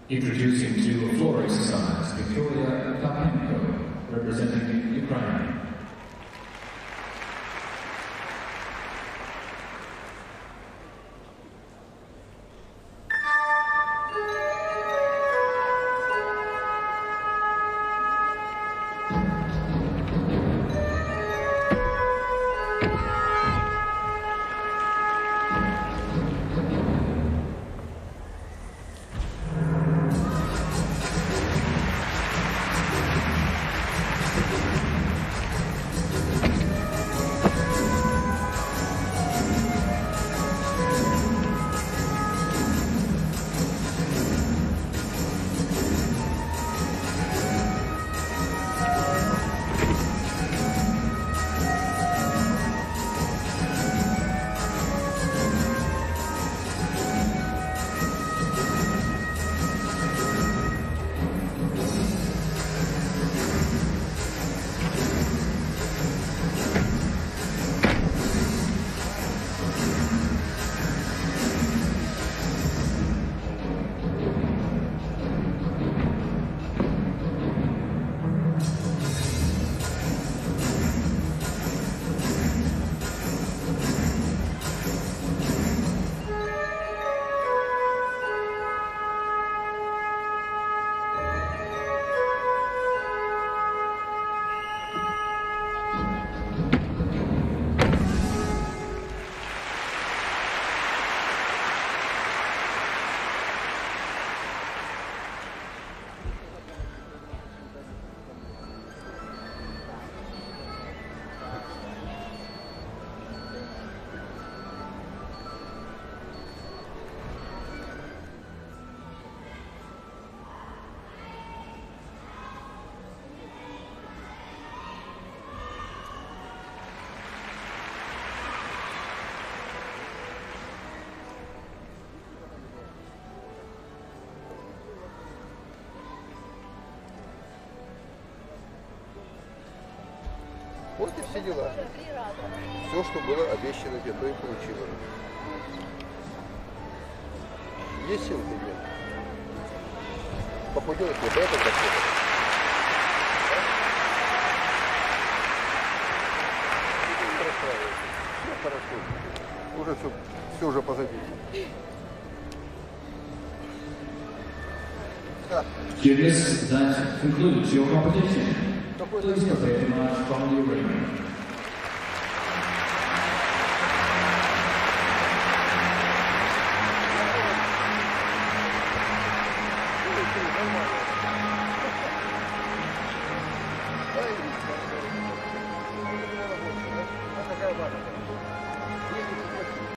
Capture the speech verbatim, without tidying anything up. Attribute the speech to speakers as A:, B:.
A: Introducing to a floor exercise, Victoria Karpenko, representing Ukraine.
B: Вот и все дела. Все, что было обещано тебе, то и получила. Есть силы или нет? Похудела тебе до этого дохода? Все хорошо. Уже все, все уже позади.
A: Students, that concludes your competition. Please prepare to march from the arena.
B: Нормально.